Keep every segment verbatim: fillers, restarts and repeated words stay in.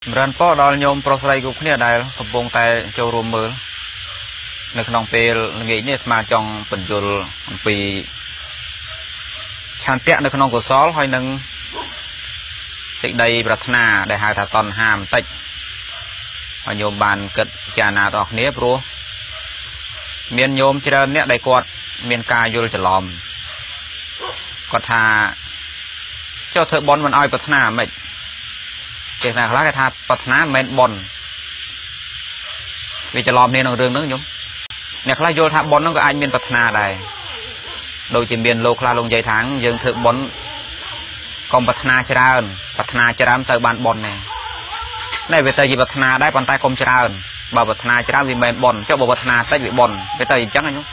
รันป้อดอลยมโปรสไลกุกเนี่ยได้กระบงแต่โจรวมมือในขนมเปลเงี้ยเนี่ยมาจองเป็นจุลปีชันเตะในขนมกุศลหอยหนึ่งติดใดปรารถนาได้หาตาตอนห้ามติดโยมบานเกิดจานาตอกเนี้ยรู้เมียนโยมเจริญเนี่ยได้กอดเมียนกายโยลจะลอมก็ทาเจ้าเธอบอลมันอ้อยปรารถนาไม่เจ้าหน้าคล้ายทาปรารถนาเมนบอลวิจะลอมเนี่ยนเรื่องนึงโยมเนี่ยคล้ายโยลทาบอลนั่นก็ไอเมียนปรารถนาได้โดยจะเมียนโลคลาลงใจถังยังเธอบอลกองปรารถนาเจริญปรารถนาเจริญใส่บานบอลเนี่ยในเวทีปรารถนาได้ปันใต้กรมเจริญบ่าวปรารถนาเจริญวิเมนบอลเจ้าบ่าวปรารถนาใส่วิบอลเวทีจังไงโยม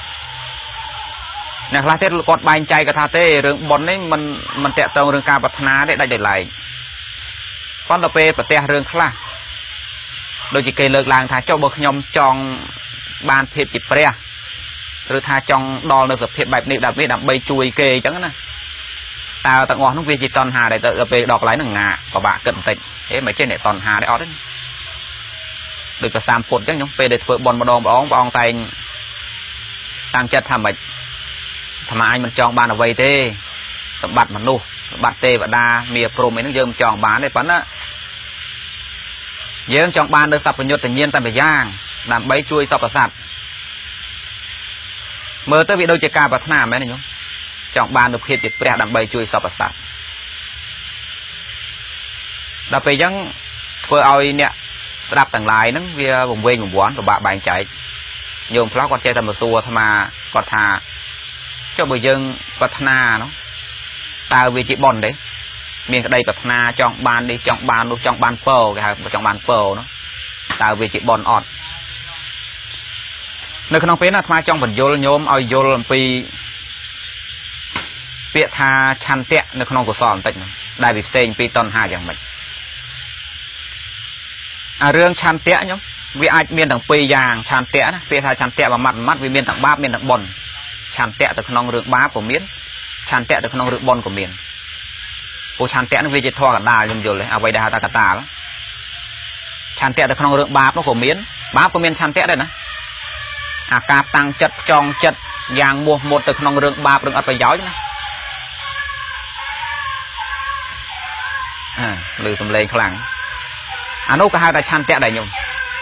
เนี่ยคลาเทศกอดใบใจกระทาเต้เรื่องบอลนี่มันมันแตะตรงเรื่องการปรารถนาได้ได้ได้ไหลฟอนตเปปะเตะเรื่องคลาโดยจิเกเลิกลางทาเจ้าบ่ยอมจองบานเพชรจิเปรียหรือทาจองดอลในสเพียบแบบนี้ดับนี้ดับใบจุยเกยจังนะตาตะงอนน้องวีจิตอนหาได้ตะไปดอกไหลหนึ่งงาก็บะเกินติดเอ๊ะไม่ใช่เนี่ยตอนหาได้ออดโดยประสามปนจังยงไปได้เปิดบอลมาดองบอลบอลไตตั้งจัดทำไมทำไมมันจองบานเอาไว้เต้บัตรมันนู่บัตรเต้บัตรดาเมียโปรเมนต์เยิ่มจองบานได้ปั๊นนะเยิ่มจองบานโดยสับประโยชน์แต่เย็นแต่ไปย่างนำใบช่วยสับประสาทเมื่อตัววิโดยจะการพัฒนาไหมนี่ยงจองบานโดยเพียรติดแปรนำใบช่วยสับประสาทเราไปยังเพื่อเอาเนี่ยสลับต่างลายนั่งเวียผมเวงผมหวานกับบะใบใจโยมพระก็ใจทำมาซัวทำมาก็ทาเจ้าบุญยังพัฒนาเนาะตาวิจิบอลđấy miền đâyพัฒนาจองบานđiจองบานดูจองบานเปิลครับจองบานเปิลเนาะตาวิจิบอลออดในขนมเป็ดน่ะมาจองผลโยลโยมเอาโยลปีเปียทาชันเตะในขนมกุศลติดได้บิบเซนปีตอนห้าอย่างไรเรื่องชันเตะโยมวิไอเมียนต่างปีอย่างชันเตะนะเปียทาชันเตะมามัดมัดวิเมียนต่างบ้าเมียนต่างบอลชันเตะแต่ขนมเรื่องบ้าของเมียนชันเตะแต่ขนมเรื่องบอลของเมียนผู้ชันเตะนั่นวิจิตทอกันได้ยมโยเลยเอาไว้ได้ตากตาแล้วชันเตะแต่ขนมเรื่องบ้าของเมียนบ้าของเมียนชันเตะได้นะอาการตั้งจัดจองจัดอย่างมัวหมดแต่ขนมเรื่องบ้าเรื่องอัดไปย้อยนะอ่าหรือสำเร็จขลังอันนู้นก็ให้แต่ชันเตะได้ยม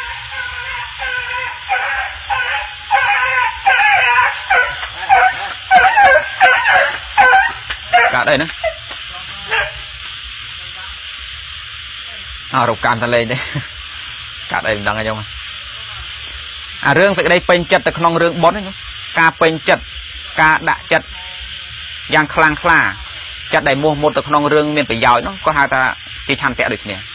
กะได้นะเอารบการทะเลนี่กะได้ดังไงยมอ่าเรื่องสักได้เป็นจัดแต่ขนมเรื่องบอลนี่ยมกาเป็นจัดกาดะจัดอย่างคลางคลาจัดได้มัวหมดแต่ขนมเรื่องเมียนไปยาวเนาะก็ให้แต่ที่ชันเตะด้วยเนี่ย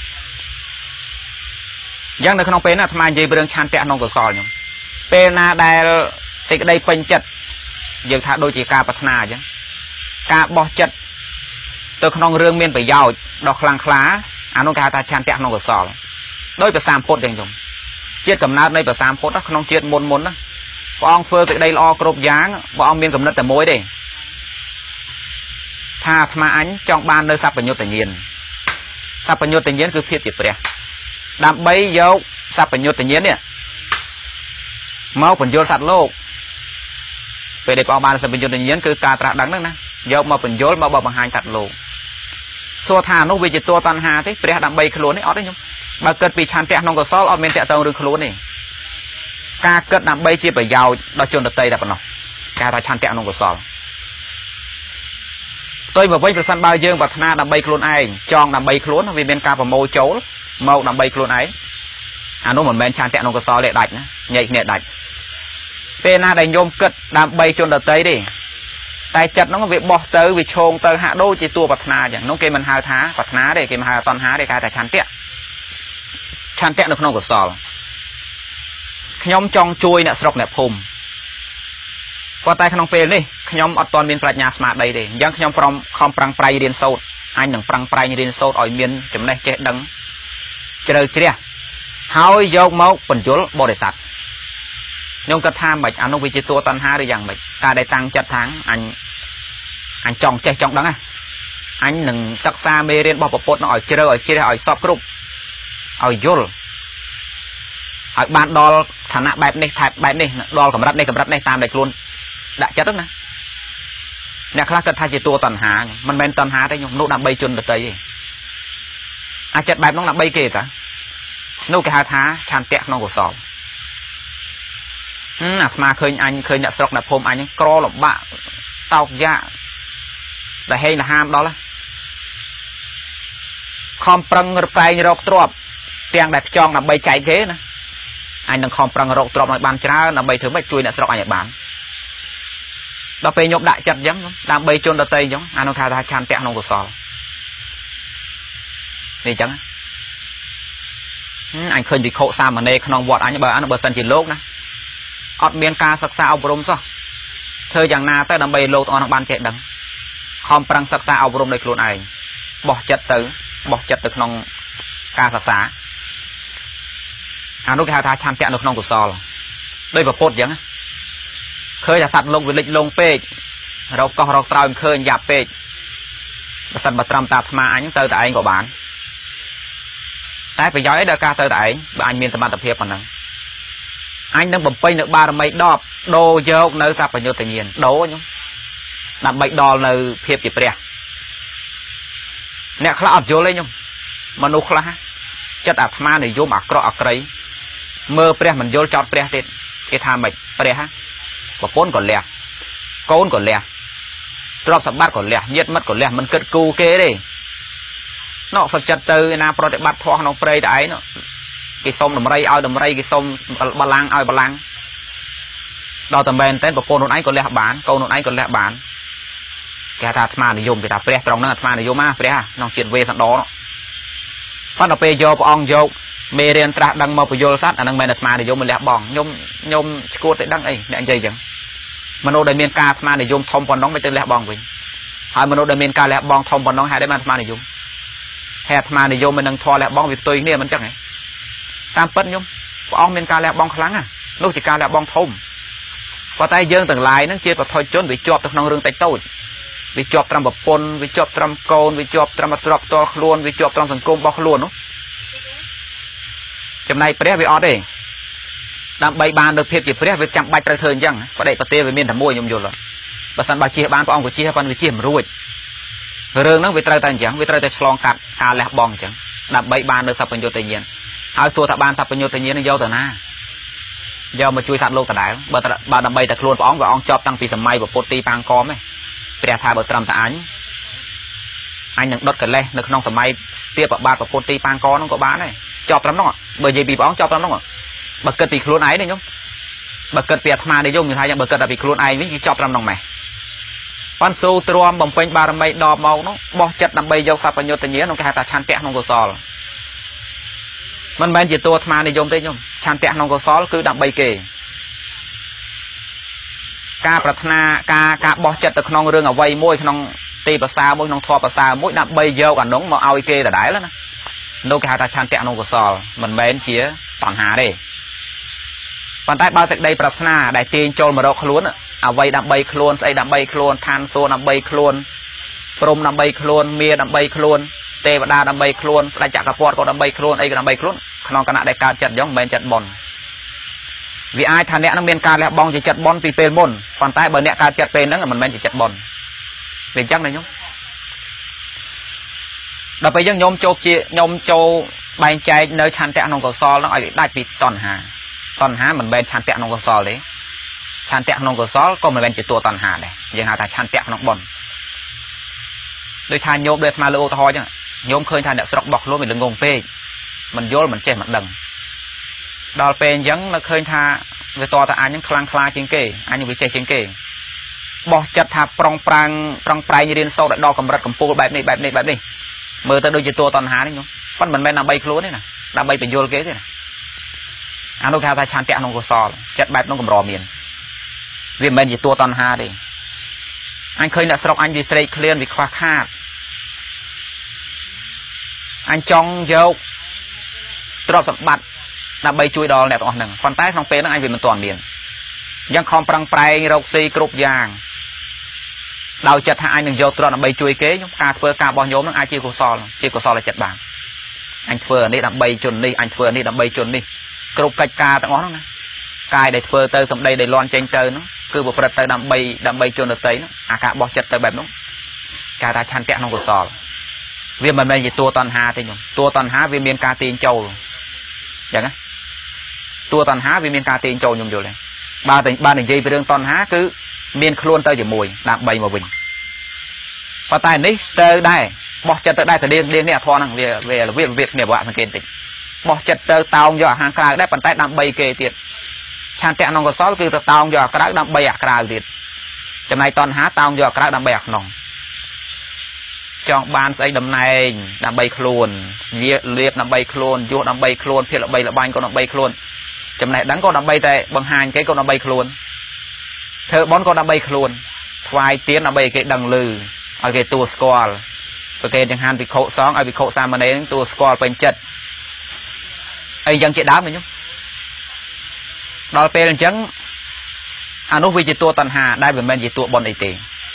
ยังในขนมเป็นน่ะทำไมยีเรื่องชันเตะนองตัวซอยยมเป็นนาได้สักได้เป็นจัดยังถ้าโดยจีการพัฒนาจังกาบอจัดตัวขนมเรื่องเมียนไปยาวดอกคลางคลาอนุกาตาชันเตะนองตัวซอยโดยประสามพดยังยมเจี๊ยดกับนาในประสามพดนะขนมเจี๊ยดมนมนนะพอองเฟือสักได้รอกรบยางพอองเมียนกับนัดแต่มวยดิถ้าทำอันจองบานโดยสับประโยชน์แต่เย็นสับประโยชน์แต่เย็นคือเพียรติดเปรียดำใบเยาสับประโยชน์แต่เย็นเนี่ยเมาผลโยนสัตว์โลกไปเด็กออกมาสับประโยชน์แต่เย็นคือการตระดังนั่นนะเยามาผลโยนมาบอกมาหายสัตว์โลกส่วนฐานนกวิจิตตัวตันหาที่เปรียดำใบขลุ่นนี่ออดได้ยังมาเกิดปีชันเตะนองกับซอลออเมนเตะเตาหรือขลุ่นนี่การเกิดดำใบเจี๊ยบไปยาวเราจนตะเตยแต่ปนเนาะการทาชันเตะนองกับซอลtôi mà với phần bao dương và thà đầm bay khôn ai chọn đầm bay khốn vì bên cà và màu chấu màu đầm bay khôn ấy à nó một bên tràn tẹn nó có so lệ đạch nhảy nhẹ đạch bên na đánh nhôm cất đầm bay chôn đợt tới đi tài chặt nó có việc bỏ tới vì chôn tới hạ đôi chỉ tua bạc na chẳng nó kê mình hai thá bạc ná để kê mình hai toàn há để cái tài tràn tẹn tràn tẹn được nó có so nhóm trong chui nè sọc nè phùm qua tay khăn pê đi nhóm ở toàn miền Bắc nhà smart đây đi giang nhóm from không prang prai điền sâu anh đừng prang prai điền sâu ở miền chấm này chết đắng chơi chơi háo dọc máu bẩn chốn bò để sạch nhung cất tham bạch anh ông vịตัวตันหาหรือยังbạch taได้tăngจัดtháng anh anh chọn chơi chọn đắng à anh đừng sắc xa mê riêng bỏ bột nó ở chơi ở chơi ở shop group ឲ្យយល់ឲ្យបានដល់ឋានៈបែបនេះថែបបែបនេះដល់កម្រិតនេះកម្រិតនេះតាមដែលខ្លួនដាក់ចិត្តណាអ្នកខ្លះគិតថាជាតួតណ្ហាមិនមែនតណ្ហាទេខ្ញុំនោះដើម្បីជន់ដតីទេអាចចិត្តបែបនោះដើម្បីគេតានោះគេហៅថាឆន្ទៈក្នុងកុសលអាអាត្មាឃើញអញឃើញអ្នកស្រុកអ្នកភូមិអញក្រលំបាកតោកយ៉ាដែលហេងលហាមដល់ខំប្រឹងរប្រែងរកទ្រពទាំងដែលខ្ចង់ដើម្បីចែកគេណាអញនឹងខំប្រឹងរកទ្រពឲ្យបានច្រើនដើម្បីធ្វើម៉េចជួយអ្នកស្រុកអញឲ្យបានដល់ពេលខ្ញុំដាក់ចិត្តអញ្ចឹងដើម្បីជន់ដតីអញ្ចឹងអានោះថាថាឆន្ទៈក្នុងកុសលនេះអញ្ចឹងអញឃើញវិខុសាមណេរក្នុងវត្តអញបើអានោះបើសិនជាលោកណាអត់មានការសិក្សាអប់រំសោះធ្វើយ៉ាងណាទៅដើម្បីលោកទាំងអស់នឹងបានចេះដឹងខំប្រឹងសិក្សាអប់រំដោយខ្លួនឯងបោះចិត្តទៅបោះចិត្តទៅក្នុងការសិក្សាអានោះគេហៅថាឆន្ទៈនៅក្នុងកុសលដោយប្រពុតអញ្ចឹងឃើញថាសត្វលោកវាលិចលងពេករកកោះរកត្រោមឃើញយ៉ាប់ពេកបើសិនបើត្រឹមតាអាត្មាអញទៅតែឯងក៏បានតែប្រយោជន៍អីដល់ការទៅតែឯងបើអញមានសមត្ថភាពប៉ុណ្ណឹងអញនឹងបំពេញនៅបារមីដប់ដូរយកនៅសัพពញ្ញុតញ្ញាណដូរខ្ញុំដើម្បីដល់នៅភាពជាព្រះអ្នកខ្លះអត់យល់ទេខ្ញុំមនុស្សខ្លះចិត្តអាត្មានិយមអាក្រក់អាក្រីមើលព្រះមិនយល់ចោតព្រះទៀតគេថាម៉េចព្រះប្រពន្ធក៏លះកូនក៏លះទ្រព្យសម្បត្តិក៏លះញាតិមិត្តក៏លះមិនគិតគូគេទេណោះសុខចិត្តទៅឯណាប្រតិបត្តិធម៌ក្នុងព្រៃតែឯងគេសុំដំរីឲ្យដំរីគេសុំបលាំងឲ្យបលាំងដល់តែមែនតែប្រពន្ធខ្លួនឯងក៏លះបានកូនខ្លួនឯងក៏លះបានគេថាអាត្មានិយមគេថាព្រះត្រង់ហ្នឹងអាត្មានិយមណាព្រះក្នុងជាតិវេសន្តរប៉ុន្តែពេលយកព្រះអង្គយកមេរៀនត្រាស់ដឹងមកពយល់សัตว์អាហ្នឹងមិនអាត្មានិយមមិនលះបងខ្ញុំខ្ញុំឈួតទៅដឹងអីអ្នកនិយាយអញ្ចឹងមនុស្សដែលមានការអាត្មានិយមធំប៉ុណ្ណឹងមិនទៅលះបងវិញហើយមនុស្សដែលមានការលះបងធំប៉ុណ្ណឹងហេតុអីបានអាត្មានិយមហេតុអាត្មានិយមមិននឹងធម៌លះបងវាផ្ទុយគ្នាមិនអញ្ចឹងហ៎តាមពិតខ្ញុំព្រះអង្គមានការលះបងខ្លាំងណានោះជាការលះបងធំប៉ុន្តែយើងទាំងឡាយហ្នឹងជាបឋមជនវាជាប់ទៅក្នុងរឿងតិចតូចវាជាប់ត្រឹមប្រពន្ធវាជាប់ត្រឹមកូនវាជាប់ត្រឹមទ្រព្យផ្ទាល់ខ្លួនវាជាប់ត្រឹមសង្គមរបស់ខ្លួននោះចំណែកព្រះវាអត់ទេដើម្បីបាននៅភាពជាព្រះវាចាំបាច់ត្រូវធ្វើអញ្ចឹងបដិបទាវាមានតែមួយខ្ញុំយល់បើសិនបើជិះបានព្រះអង្គក៏ជិះប៉ុន្តែវាជិះមិនរួចរឿងហ្នឹងវាត្រូវតែអញ្ចឹងវាត្រូវតែឆ្លងកាត់ការលះបង់អញ្ចឹងដើម្បីបាននៅសัพពញ្ញុតញ្ញាណហើយសួរថាបានសัพពញ្ញុតញ្ញាណនឹងយកទៅណាយកមកជួយសត្វលោកដដែលបើបើដើម្បីតែខ្លួនព្រះអង្គព្រះអង្គជាប់តាំងពីសម័យពុទ្ធទីបាងកមទេព្រះថាបើត្រឹមតែអញអញនឹងដុតកលេសនៅក្នុងសម័យទាបបាទពុទ្ធទីបាងកហ្នឹងក៏បានដែរជាប់ត្រឹមហ្នឹងបើនិយាយពីព្រះអង្គជាប់ត្រឹមហ្នឹងបើគិតពីខ្លួនឯងទេខ្ញុំបើគិតពីអាត្មានិយមនិយាយថាយ៉ាងបើគិតតែពីខ្លួនឯងវិញវាជាប់ត្រឹមហ្នឹងម៉េះប៉ុន្តែសូទ្រាំបំពេញបារមីដបមកនោះបោះចិត្តដើម្បីយកសัพពញ្ញុតញ្ញាណនោះគេហៅថាឆន្ទៈក្នុងកុសលមិនមែនជាតួអាត្មានិយមទេខ្ញុំឆន្ទៈក្នុងកុសលគឺដើម្បីគេការប្រាថ្នាការការបោះចិត្តទៅក្នុងរឿងអ្វីមួយក្នុងទីប្រសើរមួយក្នុងធម៌ប្រសើរមួយដើម្បីយកអានោះមកឲ្យគេដដែលណានោះគេហៅថាឆន្ទៈក្នុងកុសលមិនមែនជាតណ្ហាទេប៉ុន្តែបើសេចក្តីប្រាថ្នាដែលទាញចូលមករកខ្លួនអ្វីដើម្បីខ្លួនស្អីដើម្បីខ្លួនឋានសួគ៌ដើម្បីខ្លួនព្រំដើម្បីខ្លួនមាដើម្បីខ្លួនទេវតាដើម្បីខ្លួនស្ដេចចក្រពត្តិក៏ដើម្បីខ្លួនអីក៏ដើម្បីខ្លួនក្នុងគណៈដែលកើតចិត្តអញ្ចឹងមិនមែនចិត្តបន់វាអាចថាអ្នកនឹងមានការលះបង់ជាចិត្តបន់ពីពេលមុនប៉ុន្តែបើអ្នកកើតចិត្តពេលហ្នឹងមិនមែនជាចិត្តបន់វាអញ្ចឹងណាញោមដល់ពេលយើងញោមចូលជាញោមចូលបែងចែកនៅឆន្ទៈក្នុងកុសលហ្នឹងឲ្យដាច់ពីតណ្ហាតណ្ហាមិនមែនឆន្ទៈក្នុងកុសលទេឆន្ទៈក្នុងកុសលក៏មិនមែនជាតួតណ្ហាដែរយើងហៅថាឆន្ទៈក្នុងបុណ្យដូចថាញោមដូចអាត្មាលើឧទាហរណ៍អញ្ចឹងញោមឃើញថាអ្នកស្រុករបស់ខ្លួនវាល្ងងពេកមិនយល់មិនចេះមិនដឹងដល់ពេលអញ្ចឹងនៅឃើញថាវាតតែអញហ្នឹងខ្លាំងខ្លាជាងគេអញវាចេះជាងគេបោះចិត្តថាប្រុងប្រាំងប្រឹងប្រែងរៀនសូត្រដល់កម្រិតកម្ពូលបែបនេះបែបនេះបែបនេះមើលទៅដូចជាតួតណ្ហានេះញោមប៉ុន្តែមិនមែនដើម្បីខ្លួនទេណាដើម្បីបញ្យល់គេទេណាអានោះគេហៅថាឆន្ទៈក្នុងកុសលចិត្តបែបនោះកម្រមានវាមិនមែនជាតួតណ្ហាទេអញឃើញអ្នកស្រុកអញវាស្រេកឃ្លានវាខ្វះខាតអញចង់យកទ្រព្យសម្បត្តិដើម្បីជួយដល់អ្នកទាំងអស់ហ្នឹងប៉ុន្តែក្នុងពេលហ្នឹងអញវាមិនទាន់មានយ៉ាងខំប្រឹងប្រែងរកស៊ីគ្រប់យ៉ាងដោយចិត្តថាអញនឹងយកទ្រព្យដើម្បីជួយគេខ្ញុំការធ្វើការបោះញោមហ្នឹងអាចជាកុសលជាកុសលចិត្តបាន anh phơi này đam bay chôn này anh phơi này đam bay chôn này cục cạch ca tao ngó nó cài để phơi tơ xong đây để loan tranh tơ nó cứ một phần tơ đam bay đam bay chôn được tấy nó à cả bỏ chật tơ bẹp nó cả ta chăn kẹt trong cuộc sò vì mình đây gì tua toàn hà thế nhung tua toàn há vì miền ca tiền châu chẳng á tua toàn há vì miền ca tiền châu nhung rồi này ba tỉnh ba tỉnh gì về đường toàn há cứ miền luôn tơ chỉ mùi đạp bay mà bình và tạiនេះទៅដែរបោះចិត្តទៅដែរស្តៀងនេះអាធរហ្នឹងវាវាវាវាគ្នាបាក់សង្កេតតិចបោះចិត្តទៅតោងយកអាហារក្រៅដែរប៉ុន្តែដើម្បីគេទៀតឆានតៈក្នុងកសលគឺទៅតោងយកក្រៅដើម្បីអាក្រៅទៀតចំណែកតណ្ហាតោងយកក្រៅដើម្បីអាក្នុងចង់បានស្អីតំណែងដើម្បីខ្លួនលាលៀបដើម្បីខ្លួនយោដើម្បីខ្លួនភាពល្បីល្បាញក៏ដើម្បីខ្លួនចំណេះដឹងក៏ដើម្បីតែបង្ហាញគេក៏ដើម្បីខ្លួនធ្វើបន់ក៏ដើម្បីខ្លួនថ្វាយទៀនដើម្បីគេដឹងឮឲ្យគេទួស្គាល់ប្រកេតចង្ហាន់វិខុសងឲ្យវិខុសាមណេរនឹងទួស្គាល់ពេញចិត្តអីយ៉ាងជាដើមខ្ញុំដល់ពេលអញ្ចឹងអានោះវាជាតួតណ្ហាដែលមិនមែនជាតួបុណ្យអីទេ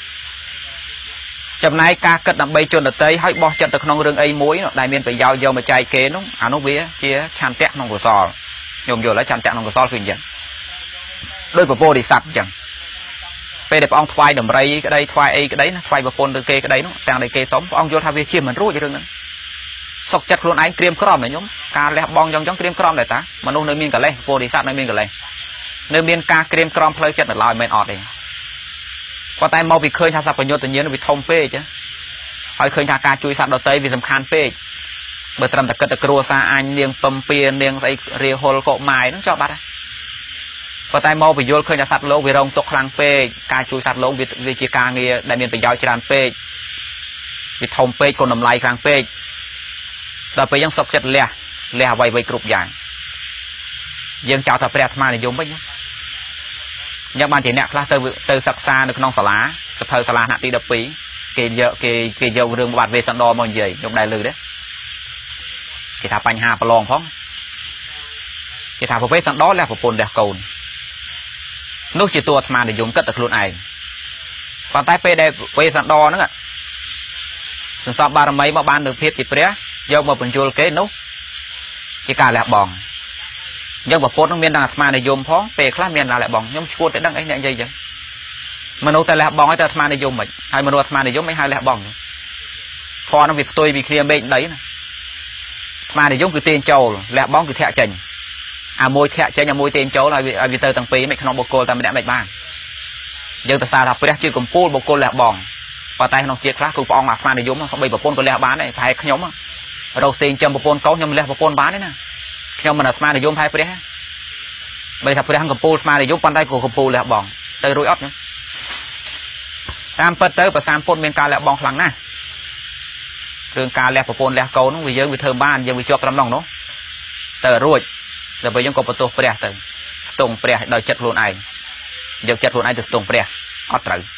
ចំណែកការគិតដើម្បីជន់ដតីឲ្យបោះចិត្តទៅក្នុងរឿងអីមួយដែលមានប្រយោជន៍យកមកចែកគេនោះអានោះវាជាឆន្ទៈក្នុងកុសលខ្ញុំយល់ហើយឆន្ទៈក្នុងកុសលគឺអញ្ចឹងដោយពពោធិសត្វអញ្ចឹងពេលដែលព្រះអង្គថ្វាយដំរីក្តីថ្វាយអីក្តីណាថ្វាយប្រពន្ធទៅគេក្តីនោះទាំងដែលគេសុំព្រះអង្គយល់ថាវាជាមិនរួចរឿងហ្នឹងសុខចិត្តខ្លួនឯងក្រៀមក្រំណាខ្ញុំការលះបង់ចឹងចឹងក្រៀមក្រំដែរតាមនុស្សនៅមានកលេសពោធិសត្វនៅមានកលេសនៅមានការក្រៀមក្រំផ្លូវចិត្តនៅឡើយមិនអត់ទេប៉ុន្តែមកពីឃើញថាសព្វញ្ញុតញ្ញាណវាធំពេកហើយឃើញថាការជួយសត្វដទៃវាសំខាន់ពេកបើត្រឹមតែគិតតែគ្រួសារអញនាងពំពៀនាងស្អីរាហុលកុម៉ាយហ្នឹងចប់បាត់ហើយប៉ុន្តែមកបញ្យល់ឃើញថាសត្វលោកវារងទុក្ខខ្លាំងពេកការជួយសត្វលោកវាជាការងារដែលមានប្រយោជន៍ច្រើនពេកវាធំពេកគុណតម្លៃខ្លាំងពេកដល់ពេលយើងសុខចិត្តលះលះអ្វីៗគ្រប់យ៉ាងយើងចោទថាព្រះអាត្មានិយមវិញយ៉ាងបានជាអ្នកខ្លះទៅទៅសិក្សានៅក្នុងសាលាសភៅសាលាថ្នាក់ទីដប់ពីរគេយកគេគេយករឿងបាត់វេសន្តរមកនិយាយខ្ញុំដែរឮទេគេថាបញ្ហាប្រឡងផងគេថាប្រវេសន្តរលះប្រពន្ធលះកូននោះជាតួអាត្មានិយមគិតតែខ្លួនឯងប៉ុន្តែពេលដែលវេសន្តរហ្នឹងសន្សំបារមីមកបាននៅភាពជាព្រះយកមកបញ្ជូលគេនោះជាការលះបង់យើងប្រពន្ធនឹងមានដល់អាត្មានិយមផងពេលខ្លះមានដល់លះបង់ខ្ញុំឈួតតែដឹងអីអ្នកនិយាយចឹងមនុស្សតែលះបង់ឲ្យតែអាត្មានិយមមិនហើយមនុស្សអាត្មានិយមមិនហៅលះបង់ធម៌នឹងវាផ្ទុយពីគ្នាមេឃដីណាអាត្មានិយមគឺទាញចូលលះបង់គឺធាក់ចេញអាមួយធាក់ចេញអាមួយទាញចូលឲ្យឲ្យវាទៅទាំងពីរមិនក្នុងបុគ្គលតែម្នាក់មិនបានយើងទៅសារថាព្រះជាកម្ពូលបុគ្គលលះបង់ប៉ុន្តែក្នុងជាតិខ្លះគឺព្រះអង្គអាត្មានិយមស្បីប្រពន្ធក៏លះបានដែរប្រហែលខ្ញុំរកសេងចំប្រពន្ធកូនខ្ញុំលះប្រពន្ធបានទេណាខ្ញុំមិនអាត្មានិយមថែព្រះបើថាព្រះកម្ពូលអាត្មានិយមប៉ុន្តែក៏កម្ពូលលះបង់ទៅរួចអត់តាមពិតទៅប្រសាមពុទ្ធមានការលះបង់ខ្លាំងណាស់រឿងការលះប្រពន្ធលះកូននោះវាយើងវាធ្វើបានយើងវាជាប់ត្រឹមនោះនោះទៅរួចដល់ពេលយើងក៏បន្ទោសព្រះទៅស្ទង់ព្រះដោយចិត្តខ្លួនឯងយកចិត្តខ្លួនឯងទៅស្ទង់ព្រះអត់ត្រូវ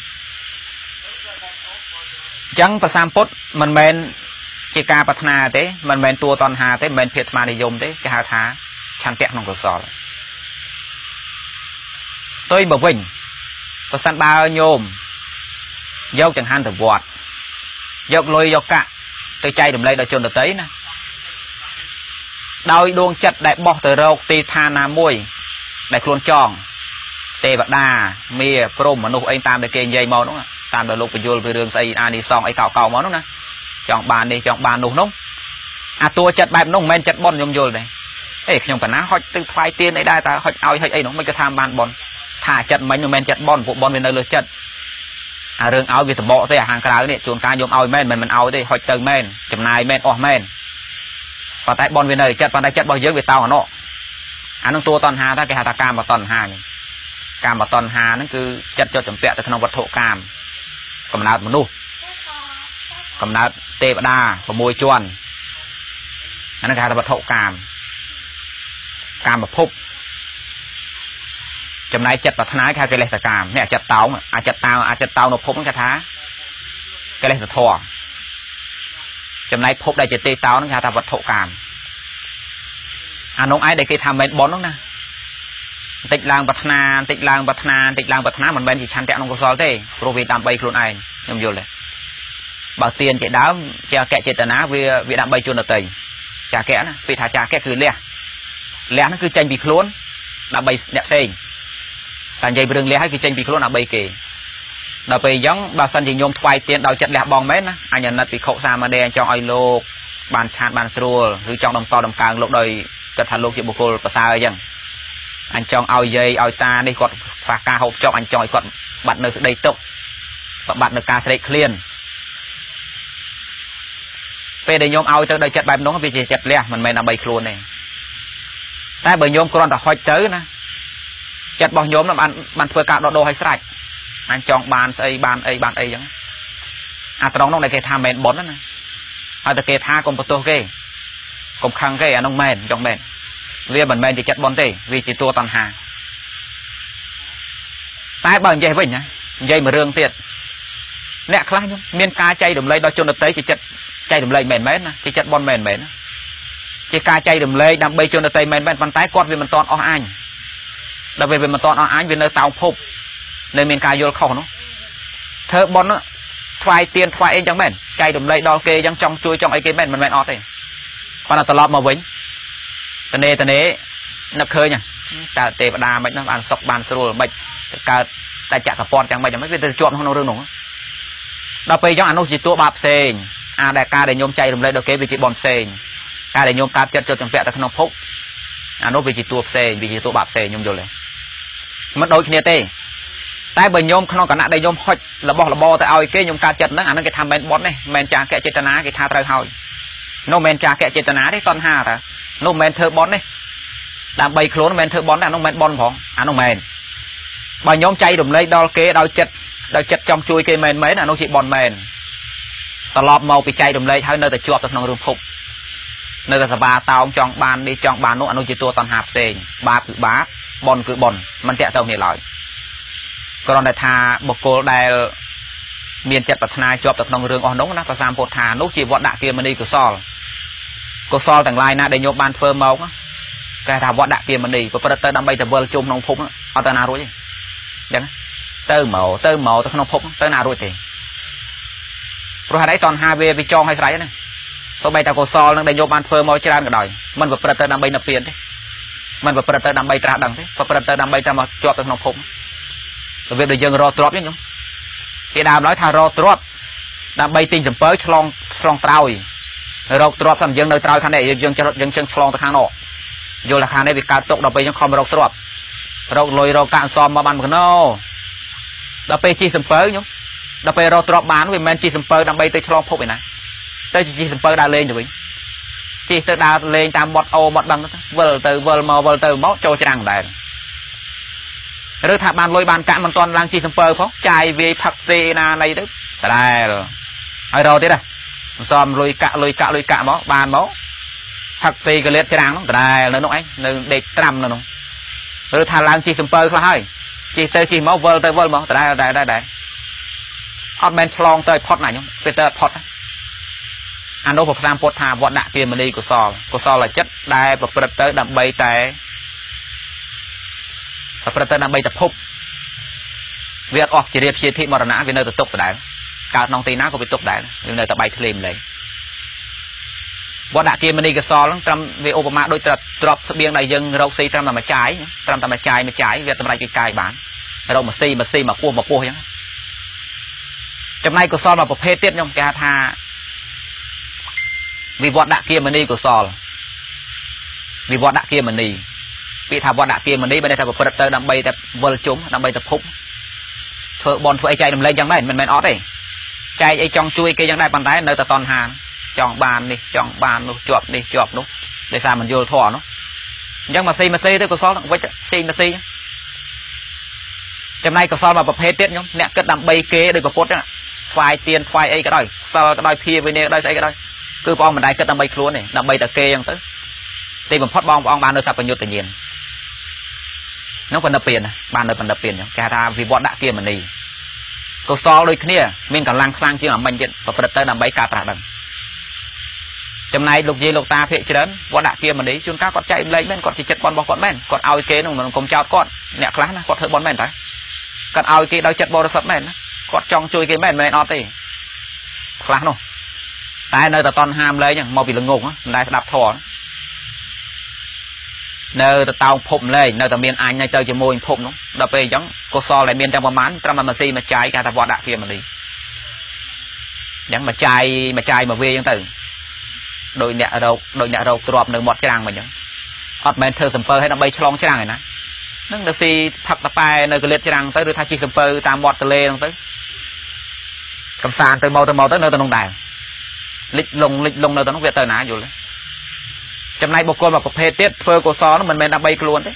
អញ្ចឹងប្រសាមពុទ្ធមិនមែនជាការប្រាថ្នាទេមិនមែនតួតណ្ហាទេមិនមែនភាពអាត្មានិយមទេគេហៅថាឆន្ទៈក្នុងកុសលទុយមកវិញប្រសិនបើញោមយកចង្ហាន់ទៅវត្តយកលុយយកកាក់ទៅចែករំលែកដល់ជនដទៃណាដោយដួងចិត្តដែលបោះទៅរកទីឋានណាមួយដែលខ្លួនចង់ទេវតាមាព្រំមនុស្សអីតាមដែលគេនិយាយមកនោះតាមដែលលោកបញ្យល់ពីរឿងស្អីអានិសង្សអីកោកោមកនោះណាចង់បាននេះចង់បាននោះនោះអាតួចិត្តបែបនោះមិនមែនចិត្តបនខ្ញុំយល់ទេអេខ្ញុំកណាហុចទៅថ្វាយទៀនអីដែរតើហុចឲ្យហុចអីនោះមិនក៏ថាបានបនថាចិត្តមិនមិនមែនចិត្តបនពួកបនវានៅលើចិត្តអារឿងឲ្យវាសបកទេអាខាងក្រៅនេះជួនកាលយកឲ្យមែនមិនមិនឲ្យទេហុចទៅមែនចំណាយមែនអស់មែនប៉ុន្តែបនវានៅចិត្តប៉ុន្តែចិត្តរបស់យើងវាតោអានោះអានឹងតួតណ្ហាថាគេហៅថាកាមតណ្ហាកាមតណ្ហាហ្នឹងគឺចិត្តចត់ចម្ពាក់ទៅក្នុងវត្ថុកាមកំណើតមនុស្សកំណើតទេវតា6ជាន់អានឹងគេហៅថាវត្ថុកាមកាមភពចំណែកចិត្តប្រាថ្នាគេហៅកិលេសកាមនេះចិត្តតោងអាចិត្តតោអាចិត្តតោងនៅភពហ្នឹងគេថាកិលេសធម៌ចំណែកភពដែលជាទេតោងហ្នឹងគេហៅថាវត្ថុកាមអានោះឯងដែលគេថាមិនបនហ្នឹងណាបន្តិចឡើងប្រាថ្នាបន្តិចឡើងប្រាថ្នាបន្តិចឡើងប្រាថ្នាមិនមែនជាឆន្ទៈក្នុងកុសលទេព្រោះវាដើម្បីខ្លួនឯងខ្ញុំយល់ទេបើទានជាដើមជាអគ្គចេតនាវាវាដើម្បីជនដទៃ chả kẽ nè vì thà chả kẽ cứ lẹ lẹ nó cứ tranh bị khốn là bay đẹp xê thành dây đường lẹ hay cứ tranh bị khốn là bay kì là bay giống bà sân thì nhôm thoai tiền đào chặt lẹ bong mét á anh nhận bị khổ xa mà đen cho ai lô bàn chán bàn trùa cứ trong đồng to đồng càng lúc đời cất thà lúc chịu bồ cô bà sao vậy anh chọn ao dây ao ta đi còn phá ca hộp cho anh chọn còn bạn nơi đây tục và bạn được ca sẽ clean về để nhôm ao tới đây chặt bài nó vì chỉ chặt lẹ mình mày làm bay luôn này tại bởi nhôm còn là hỏi tới nè chặt bao nhôm là bạn bạn phơi cả đồ hay sạch anh chọn bàn ấy bàn ấy bàn ấy chẳng à trong nó này cái tham mền bón đó nè hay là cái tha còn một tô kê còn khăng cái anh ông mền trong mền vì mình mền chỉ chặt bón tê vì chỉ tua toàn hàng tại bằng dây vậy nhá dây mà rương tiệt nè khá nhung miên ca chay đùm lấy đó chôn được tới chỉ chặt chay đùm lấy mền mến chỉ chặt bón mền mến chỉ ca chay đùm lấy đâm bay chôn được tới mền mền bàn tay quạt vì mình toàn o anh đặc biệt vì mình toàn o anh vì nơi tàu phụp nơi miền ca vô khổ nó thơ bón nó thoai tiền thoai anh chẳng mền chay đùm lấy đo kê chẳng trong chui trong ấy cái mền mình mền o thế còn là tờ lọp mà vĩnh tờ nê tờ nê nó khơi nha ta tê và đà mấy nó bàn sọc bàn sơ bệnh cả ta chặt cả pon chẳng mấy chẳng mấy cái chọn không nó rương nổ đặc biệt trong anh nó chỉ tua bạp xề à đại ca để nhôm chay đùm lấy đo kê vì chỉ bòn xề ca để nhôm cáp chất cho thằng vẹt ta không phúc à nó vì chỉ tua xề vì chỉ tua bạp xề nhôm vôเลยmất đôi kia tê tại bởi nhôm không cả nãy đây nhôm hoi là bò là bò tại ao cái nhôm ca chật nó anh nó cái tham men bón này men trà kẹ chết ná cái tha trời hồi nó men trà kẹ chết ná đấy con hà ta nó men thơ bón đấy làm bay khốn men thơ bón là nó men bón phỏng anh nó men bởi nhôm chay đùm lấy đo kế đau chật đau chật trong chui cây men mấy là nó chỉ bón men ta lọp màu bị chay đùm lấy hơi nơi ta chuột ta nông rừng phục nơi ta ba tao ông chọn bàn đi chọn bàn nó anh nó chỉ tua toàn hạp xề ba cứ bá bón cứ bónมันแตะตรงนี้เลยก็เราได้ทาบุคคลได้เมียนจัดปัฒนาจอบจากนองเรืองอ่อนน้องนะก็สามโพธานุจีวัดด่าเกียมันดีกุศลกุศลต่างลายนะได้โยบานเฟิร์มเอาก็ทำวัดด่าเกียมันดีพอประเตอร์ดำใบแต่เวอร์จุ่มน้องพุ่งเอาตนารู้ยังยังเติมเหมาเติมเหมาแต่น้องพุ่งเติมนารู้ทีเพราะอะไรตอนฮาเวไปจองให้ใส่เนี่ยสมัยแต่กุศลนั่งได้โยบานเฟิร์มเอาจานก็ได้มันแบบประเตอร์ดำใบนับเปลี่ยนทีมันแบบประเตอร์ดำใบตราดังทีพอประเตอร์ดำใบจะมาจอบจากน้องพุ่งviệc được dừng rò trộp nhá nhung cái đàm nói thà rò trộp đàm bay tinh chấm tới chlong chlong trao rò trộp xong dừng nơi trao khăn này dừng cho dừng chân chlong từ khang nọ vô là khang này bị cào tốc đập bay những không rò trộp rò lôi rò cạn xòm mà bàn một nô đập bay chi chấm tới nhung đập bay rò trộp bán vì men chi chấm tới đàm bay tới chlong phúc vậy này tới chi chấm tới đa lên rồi chi tới đa lên tam bọt ô bọt bằng vờ từ vờ mò vờ từ máu trôi trăng đây rồi thà bàn lôi bàn cạnมันtoàn lang chi sầmเปอร์phóng chai vềผักเซนาnày đấy đây rồi ai rồi thế này xòm lôi cạ lôi cạ lôi cạ máu bàn máuผักเซcái liệt trắng nó đây là nó anh nó để trầm nó rồi thà lang chi sầmเปอร์là hơi chi tơ chi máu vơ tơ vơ máu đây đây đây đây hot man chlong tơ pot này nhung tơ pot anh đâu phục sam pot thà vọt đạ kia mà đi của sò của sò là chất đây và bật tới đầm bay téประเทศนั้นไปแต่พบเวียดออกจะเรียบเชียที่มรณะเวียนเนอร์ตกได้การนองตีน้าก็ไปตกได้เวียนเนอร์ตะใบทะเลมเลยว่าด่าเกียมันนี่ก็ซอแล้วทำเวโอปมาโดยตรัสตรอบเบียงในยังเราซีทำแต่มาจ่ายทำแต่มาจ่ายมาจ่ายเวียดทำอะไรไกลๆบ้านเรามาซีมาซีมาพัวมาพัวยังจำนายก็ซอมาประเภทเตี้ยยงแกทาวิวัฒน์ด่าเกียมันนี่ก็ซอวิวัฒน์ด่าเกียมันนี่ปีทำวัดด่าเกียมันนี่ไม่ได้ทำแบบเปิดเตอร์ดำใบแต่เวอร์จุ้มดำใบแต่พุกเธอบอลถอยใจดำเลยยังได้มันมันออสเลยใจไอ้จองจุยเกยังได้ปันท้ายเนื้อแต่ตอนหานจองบานนี่จองบานนู่จวบนี่จวบนู่để sao mình vô thọ nó nhưng mà xì mà xì tới có xó với xì mà xì trong này có xó mà bập hết tiết nhung nè cất đầm bay kế đây bập cốt á khoai tiền khoai ấy cái đôi sao cái đôi pia với nè đây cái đôi cứ bom mình đây cất đầm bay luôn này đầm bay ta kêยังtớiตีผมพอดบองบองบานเลยสับประโยชน์แต่เย็นน้องคนดับเปลี่ยนบานเลยคนดับเปลี่ยนแกทาวิวัฒน์ด่าเกียมันนี่ก็ซอเลยเนี่ยมีกำลังคลั่งจริงหรอมันจะประเดินนำใบกาตราดังจำนายลูกยีลูกตาเพชรเดินวัฒน์ด่าเกียมันนี่จนก้าวกดใจเลยแม่นกดจิตจัดบอลบอลกดแม่นกดเอาไอ้เกนมันกลมเจ้ากดเนี่ยครั้งนะกดเธอบอลแม่นไปกดเอาไอ้เกเราจัดบอลสับแม่นกดจองจุยเกแม่นแม่นออตีครั้งนู้นតែនៅតែតន់ហាមលេងមកពីល្ងងមិនដែលស្ដាប់ធម៌នៅតែតោងភពលេងនៅតែមានអញនៅទៅជាមួយភពនោះដល់ពេលអញ្ចឹងកុសលដែលមានទាំងប្រមាណត្រឹមតែមកស៊ីមកចាយគេថាវត្តដាក់គ្រាមលីអញ្ចឹងមកចាយមកចាយមកវាអញ្ចឹងទៅដោយអ្នករោគដោយអ្នករោគទ្របនៅមាត់ច្រាំងមិនអញ្ចឹងអត់មែនធ្វើសំពើឲ្យដើម្បីឆ្លងច្រាំងឯណានឹងទៅស៊ីផឹកតប៉ែនៅកលៀតច្រាំងទៅឬថាជិះសំពើតាមមាត់ទន្លេហ្នឹងទៅកំសាន្តទៅមកទៅមកទៅនៅទៅក្នុងដែរលិចលងលិចលងនៅទៅនោះវាទៅណាយល់ចំណែកបុគ្គលមួយប្រភេទទៀតធ្វើកុសលនោះមិនមែនដើម្បីខ្លួនទេ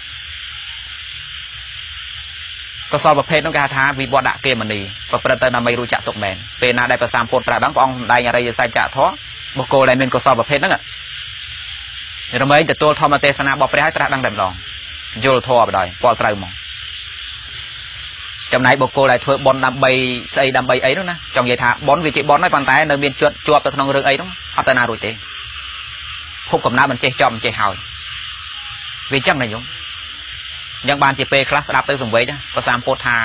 កុសលប្រភេទនោះគេថាវិវត្តដាក់គេមនីប្រព្រឹត្តទៅដើម្បីរួចចាក់ទុកមែនពេលណាដែលប្រសាមពុទ្ធត្រាស់ដឹងព្រះអង្គសម្ដែងអរិយសច្ចធម៌បុគ្គលដែលមានកុសលប្រភេទហ្នឹងរមែងទទួលធម្មទេសនារបស់ព្រះឲ្យត្រាស់ដឹងតែម្ដងយល់ធម៌បដ ாய் ពលត្រូវមកចំណែកបុគ្គលដែលធ្វើបុណ្យដើម្បីស្អីដើម្បីអីនោះណាចង់និយាយថាបុណ្យវាជាបុណ្យហើយប៉ុន្តែនៅមានជាប់ជាប់ទៅក្នុងរឿងអីនោះអត់ទៅណារួចទេភពកំណើតមិនចេះចប់មិនចេះហើយវាចឹងណាញោមអញ្ចឹងបានជាពេលខ្លះស្ដាប់ទៅសង្វេគប្រសាមពុទ្ធថា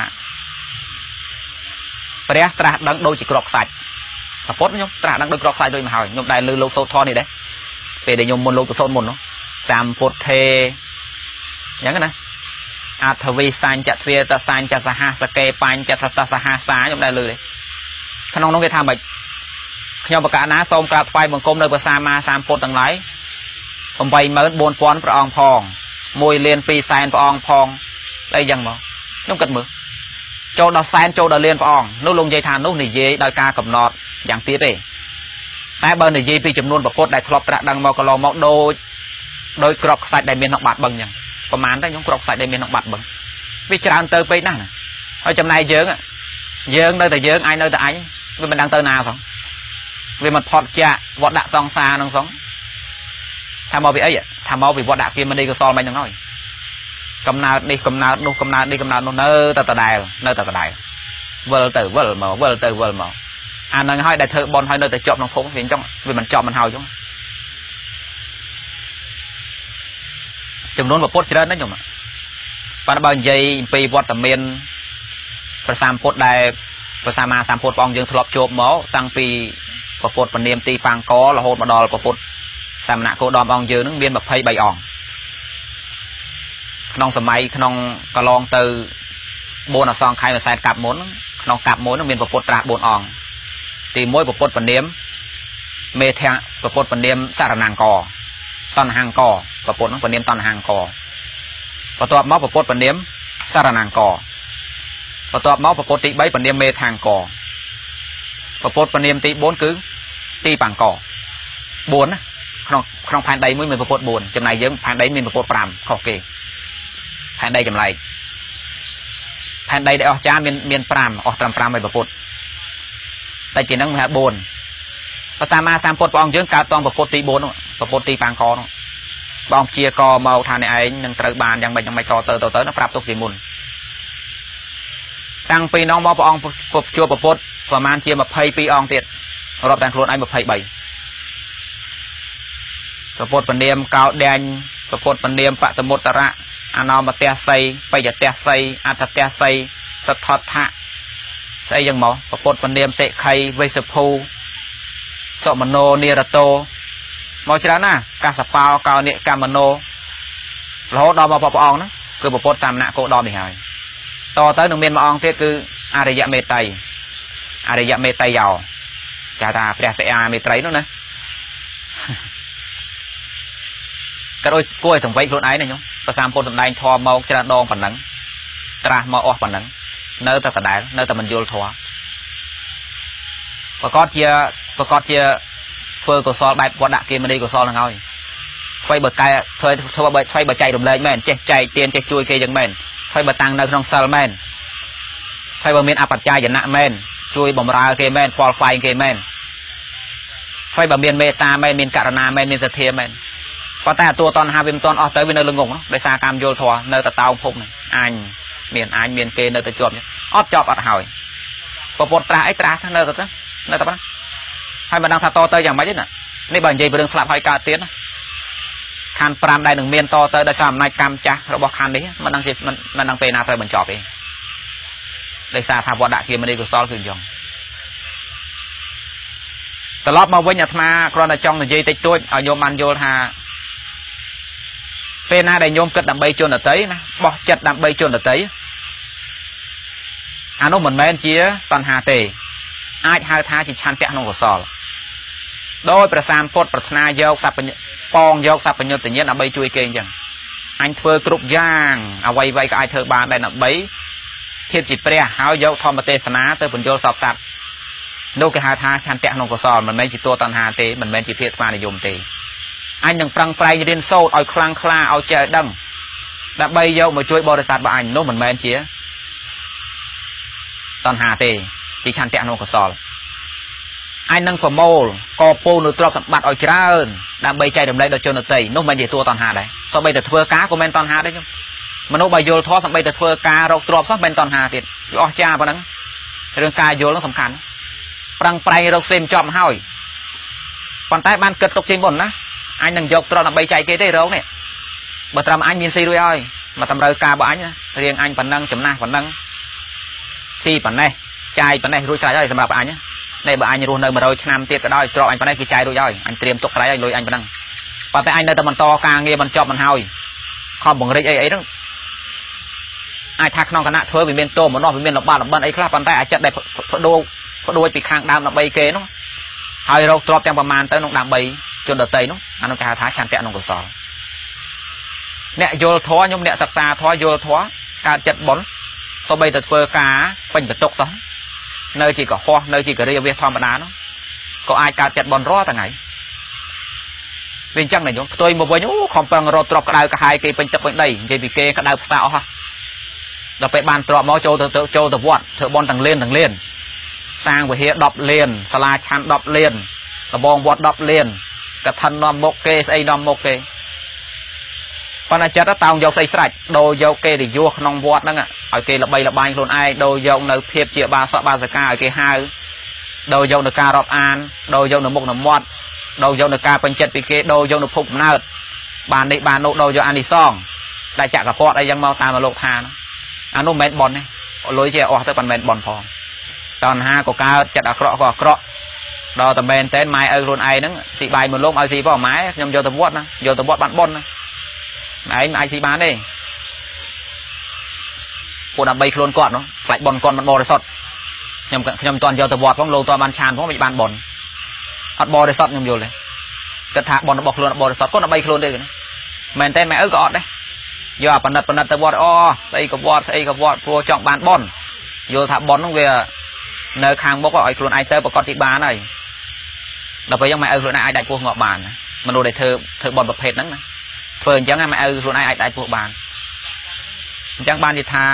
ព្រះត្រាស់ដឹងដូចជាក្រកខ្សាច់ប្រពុតញោមត្រាស់ដឹងដូចក្រកខ្សាច់ដូចមកហើយញោមដែលលើលោកសូត្រធម៌នេះដែរពេលដែលញោមមុនលោកទៅសូត្រមុននោះសាមពុទ្ធទេអញ្ចឹងណាអថវិសាញ់ចទ្វាតសាញ់ចសហសកេបញ្ចសតសហសាខ្ញុំដែលលើទេក្នុងនោះគេថាម៉េចខ្ញុំបកណាសូមក្រាបថ្វាយបង្គំនៅព្រះសម្មាសម្ពុទ្ធទាំងឡាយ 84000 ព្រះអង្គផងមួយលានពីរសែនព្រះអង្គផងអីចឹងមកខ្ញុំគិតមើលចូលដល់សែនចូលដល់លានព្រះអង្គនោះលោកនិយាយថានោះនិយាយដោយការកំណត់យ៉ាងទៀតទេតែបើនិយាយពីចំនួនប្រពុតដែលធ្លាប់ត្រាស់ដឹងមកកន្លងមកដូចដោយក្របខ្សាច់ដែលមានក្នុងបាត់បឹងចឹងប្រហែលតែខ្ញុំក្របខ្សាច់ដែលមានក្នុងបាត់បឹងវាច្រើនទៅពេកណាស់ហើយចំណែកយើងយើងនៅតែយើងអញនៅតែអញវាមិនដឹងទៅណាសោះវាមិនផុតចាក់វត្តដាក់សង្សារនឹងសោះថាមកពីអីថាមកពីវត្តដាក់គេមនីកុសលមិនហ្នឹងហើយកំណើតនេះកំណើតនោះកំណើតនេះកំណើតនោះនៅតែដដែលនៅតែដដែលវិលទៅវិលមកវិលទៅវិលមកអានឹងហើយដែលធ្វើបន់ហើយនៅតែជាប់ក្នុងភពវាអញ្ចឹងវាមិនចប់មិនហើយអញ្ចឹងចំនួនពុទ្ធច្រើនណាស់ខ្ញុំប៉ុន្តែបើនិយាយអំពីវត្តមានព្រះសម្ពុទ្ធដែលព្រះសម្មាសម្ពុទ្ធព្រះអង្គយើងធ្លាប់ជួបមកតាំងពីព្រះពុទ្ធពនាមទីបាងករហូតមកដល់ព្រះពុទ្ធសាមណគោតមអង្គយើងនឹងមាន 23 អង្គក្នុងសម័យក្នុងកន្លងទៅ4អសង្ខ័យមួយសែនកាប់មុនក្នុងកាប់មួយនឹងមានព្រះពុទ្ធត្រាស់ 4 អង្គទី1ព្រះពុទ្ធពនាមមេធាព្រះពុទ្ធពនាមសារណង្គរតណ្ហង្គរព្រះពុទ្ធនឹងពនាមតណ្ហង្គរបន្ទាប់មកព្រះពុទ្ធពនាមសារណង្គរបន្ទាប់មកព្រះពុទ្ធទី3ពនាមមេថាង្គរព្រះពុទ្ធពនាមទី4គឺទីបាងករ4ណាក្នុងក្នុងផែនដីមួយមានព្រះពុទ្ធ4ចំណែកយើងផែនដីមានព្រះពុទ្ធ5ខុសគេផែនដីចម្លែកផែនដីដែលអស់ចាមានមាន5អស់ត្រឹម5ហើយព្រះពុទ្ធតែជានឹងហៅ4ព្រះសម្មាសម្ពុទ្ធព្រះអង្គយើងកើតតងព្រះពុទ្ធទី4នោះព្រះពុទ្ធទីបាងករនោះបងជាកមកថាអ្នកឯងនឹងត្រូវបានយ៉ាងម៉េចយ៉ាងម៉េចតទៅទៅទៅប្រាប់ទុកជាមុនតាំងពីនោះមកព្រះអង្គជួបព្រះពុទ្ធប្រហែលជា22អង្គទៀតរាប់ទាំងខ្លួនឯង23ព្រះពុទ្ធពនាមកោដែងព្រះពុទ្ធពនាមបតមុត្តរៈអនោមតេសីបយតេសីអដ្ឋតេសីសទ្ធដ្ឋៈស្អីយ៉ាងមកព្រះពុទ្ធពនាមសិក្ខីវេសភូសមនោនិរតោមកច្រើនណាកាសបោកោនិកម្មនោរហូតដល់មកព្រះអង្គហ្នឹងគឺព្រះពុទ្ធសាមណគោតមនេះហើយតទៅនឹងមានមួយអង្គទៀតគឺអរិយមេតៃអរិយមេតៃយោគេថាព្រះសិអាមេត្រីនោះណាក៏ដូចគួរឲ្យសង្វេគខ្លួនឯងណាញោមព្រះសម្ពុទ្ធសម្ដែងធម៌មកច្រើនដងប៉ុណ្ណឹងត្រាស់មកអស់ប៉ុណ្ណឹងនៅតែដដែលនៅតែមិនយល់ធម៌ប្រកបជាប្រកបជាធ្វើកុសលបែបវត្តដាក់គេមនីកុសលហ្នឹងហើយថ្មីបើកែធ្វើធ្វើបើថ្មីបើចែករំលែកមែនចេះចែកទានចេះជួយគេយ៉ាងមែនថ្មីបើតាំងនៅក្នុងសិលមែនថ្មីបើមានអបច្ច័យណៈមែនជួយបំរើគេមែនខ្វល់ខ្វាយគេមែនថ្មីបើមានមេត្តាមែនមានករណាមែនមានសទ្ធាមែនប៉ុន្តែតួតណ្ហាវាមិនតន់អស់ទៅវានៅល្ងងដោយសារកម្មយល់ធម៌នៅតែតោងភពហ្នឹងអញមានអញមានគេនៅតែជាប់អត់ចប់អត់ហើយពពុទ្ធត្រាស់អីត្រាស់នៅតែនៅតែប៉ុណ្ណឹងហើយមិនដឹងថាតទៅយ៉ាងម៉េចទេណានេះបើនិយាយពីរឿងស្លាប់ហើយកើតទៀតណាខណ្ឌ5ដែលនឹងមានតទៅដោយសារអំណាចកម្មចាស់របស់ខណ្ឌនេះមិនដឹងមិនមិនដឹងពេលណាត្រូវបញ្ចប់ទេដោយសារថាវត្តដាក់គាមនីកុសលគឺអញ្ចឹងត្រឡប់មកវិញអាត្មាគ្រាន់តែចង់និយាយតិចតួចឲ្យញោមបានយល់ថាពេលណាដែលញោមគិតដើម្បីជនដតីណាបោះចិត្តដើម្បីជនដតីអានោះមិនមែនជាតណ្ហាទេអាចហៅថាជាឆន្ទៈក្នុងកុសលដោយប្រសាមពុទ្ធប្រាថ្នាយកសัพពប៉ងយកសัพពញុត្តញ្ញាណដើម្បីជួយគេអញ្ចឹងអញធ្វើគ្រប់យ៉ាងអ្វីៗក៏អាចធ្វើបានដែរដើម្បីភាពជាព្រះហើយយកធម្មទេសនាទៅបញ្យល់សពសត្វនោះគេហៅថាឆន្ទៈក្នុងកុសលមិនមែនជាតួតណ្ហាទេមិនមែនជាភាពស្មារតីនិយមទេអញនឹងប្រឹងប្រែងរៀនសូត្រឲ្យខ្លាំងក្លាឲ្យចេះដឹងដើម្បីយកមកជួយបរិស័ទរបស់អញនោះមិនមែនជាតណ្ហាទេជាឆន្ទៈក្នុងកុសលអញនឹងប្រមូលកពូនៅទ្រព្យសម្បត្តិឲ្យច្រើនដើម្បីចែករំលែកដល់ជនដទៃនោះមិនជាតួតណ្ហាដែរសូម្បីតែធ្វើការក៏មិនតណ្ហាដែរខ្ញុំមនុស្សបើយល់ធម៌សូម្បីតែធ្វើការរកទ្រព្យសោះមិនតណ្ហាទៀតវាអស្ចារ្យប៉ុណ្ណឹងរឿងការយល់នោះសំខាន់ប្រឹងប្រែងរកសេមចប់មកហើយប៉ុន្តែបានគិតទុកជាមុនណាអញនឹងយកទ្រព្យដើម្បីចែកគេទេរកនេះបើត្រឹមអញមានស៊ីរួចហើយមកតម្រូវការរបស់អញរៀងអញប៉ុណ្ណឹងចំណាស់ប៉ុណ្ណឹងស៊ីប៉ុណ្ណេះចាយប៉ុណ្ណេះរួចស្រេចហើយសម្រាប់អញនេះបើអញរស់នៅមួយរយឆ្នាំទៀតក៏ដោយទ្រព្យអញប៉ុណ្ណេះគេចាយរួចហើយអញត្រៀមទុកស្រេចហើយលុយអញប៉ុណ្ណឹងប៉ុន្តែអញនៅតែបន្តការងារមិនចប់មិនហើយខំបង្រិចអីអីហ្នឹងអាចថាក្នុងគណៈធ្វើវាមានតោមនោះវាមានលបាត់លបិនអីខ្លះប៉ុន្តែអាចចិត្តដែលបដូរបដូរពីខាងដើមដើម្បីគេនោះហើយរកទ្រព្យទាំងប្រមាណទៅនោះដើម្បីជនដតីនោះអានោះគេហៅថាឆន្ទៈក្នុងកុសលអ្នកយល់ធម៌ខ្ញុំអ្នកសិក្សាធម៌យល់ធម៌កើតចិត្តបុណ្យសូម្បីតែធ្វើការពេញបន្ទុកសោះនៅជាកុហកនៅជាករិយាវាសធម្មតានោះក៏អាចកើតចិត្តបុណ្យរាល់ថ្ងៃវាអញ្ចឹងណាញោមផ្ទុយមកវិញអូខំប្រឹងរត់ទ្រព្យក្តៅកាហាយគេពេញទឹកពេញដីនិយាយពីគេក្តៅផ្សាអស់ដល់ពេលបានទ្រព្យមកចូលទៅចូលទៅវត្តធ្វើបុណ្យទាំងលានទាំងលានសាងវិហារដប់លានសាលាឆាន់ដប់លានរបងវត្តដប់លានកឋិននាំមុខគេស្អីនាំមុខគេប៉ុន្តែចិត្តតោងយកស្អីស្រេចដូរយកគេទៅយោក្នុងវត្តហ្នឹងឲ្យគេល្បីល្បាញខ្លួនឯងដូរយកនៅភាពជាបាសកបាសិកាឲ្យគេហៅដូរយកនៅការរាប់អានដូរយកនៅមុខនៅមាត់ដូរយកនៅការពេញចិត្តពីគេដូរយកនៅភពកំណើតបាននេះបាននោះដូរយកអានិសងដែលចក្រពតអីយ៉ាងមកតាមលោកថាអានោះមិនមែនបនទេលុយជាអស់ទៅមិនមែនបនផងតណ្ហាក៏កើតចិត្តអាក្រក់ក៏អាក្រក់ដល់តែមែនតែម៉ែឪខ្លួនឯងហ្នឹងស៊ីបាយមួយលំឲ្យស៊ីផងម៉ែខ្ញុំយកទៅវត្តណាយកទៅវត្តបានបនណាម៉ែឯងមិនអាចស៊ីបានទេពួកដើម្បីខ្លួនគាត់នោះខ្លាចបនគាត់មិនបរិសុទ្ធខ្ញុំខ្ញុំមិនទាន់យកទៅវត្តផងលោកតបានឆានផងមិនបានបនអត់បរិសុទ្ធខ្ញុំយល់ទេគិតថាបនរបស់ខ្លួនបរិសុទ្ធគាត់ដើម្បីខ្លួនទេមែនតែម៉ែឪក៏អត់ដែរយកប៉និតប៉និតទៅវត្តអូស្អីក៏វត្តស្អីក៏វត្តព្រោះចង់បានបនយល់ថាបននោះវានៅខាងមុខឲ្យខ្លួនឯងទៅប្រកាសទីបានហើយដល់ពេលយ៉ាងម៉ែឪខ្លួនឯងអាចដាច់ពោះងាប់បានមនុស្សដែលធ្វើធ្វើបនប្រភេទហ្នឹងណាធ្វើអញ្ចឹងម៉ែឪខ្លួនឯងអាចដាច់ពោះបានអញ្ចឹងបាននិយាយថា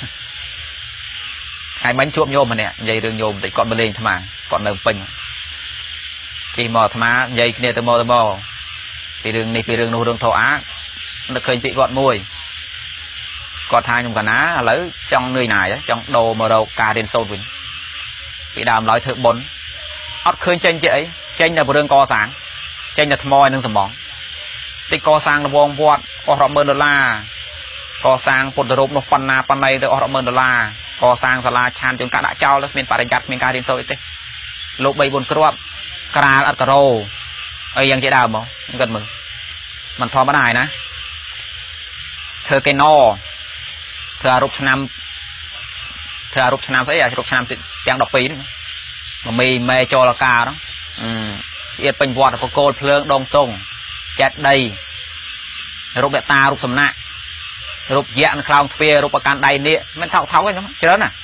ថ្ងៃមិញជួបញោមម្នាក់និយាយរឿងញោមតិចគាត់មកលេងអាត្មាគាត់នៅពេញជិះមកអាត្មានិយាយគ្នាទៅមកទៅមកពីរឿងនេះពីរឿងនោះរឿងធោអានឹកឃើញពីគាត់មួយគាត់ថាខ្ញុំកណាឥឡូវចង់នឿយណាយចង់ដូរមករកការរៀនសូត្រវិញពីដើមឡើយធ្វើបុណ្យអត់ឃើញចេញជាអីចេញតែរឿងកសាងចេញតែថ្មនឹងសំងតិចកសាងរវងវត្តអស់រាប់ម៉ឺនដុល្លារកសាងពុទ្ធរូបនោះប៉ុណ្ណាប៉ុណ្ណីទៅអស់រាប់ម៉ឺនដុល្លារកសាងសាលាឆានជួនកាលដាក់ចោលគ្មានបរិញ្ញាបត្រគ្មានការរៀនសូត្រទេលោកបីបួនគ្រាប់ក្រាលអត់ការ៉ូអីយ៉ាងជាដើមមកគិតមើលមិនធម្មតាណាធ្វើកេណធ្វើអារូបឆ្នាំធ្វើអារូបឆ្នាំស្អីអារូបឆ្នាំទាំងដប់ពីរហ្នឹងមីមេចូលអាការហ្នឹងអឺស្អៀតពេញវត្តបកគោលភ្លើងដងតុងចាត់ដីរូបអ្នកតារូបសំណាក់រូបយៈនៅខ្លោងទ្វាររូបប្រកាន់ដៃនេះមិនថោកថោកទេខ្ញុំច្រើនណា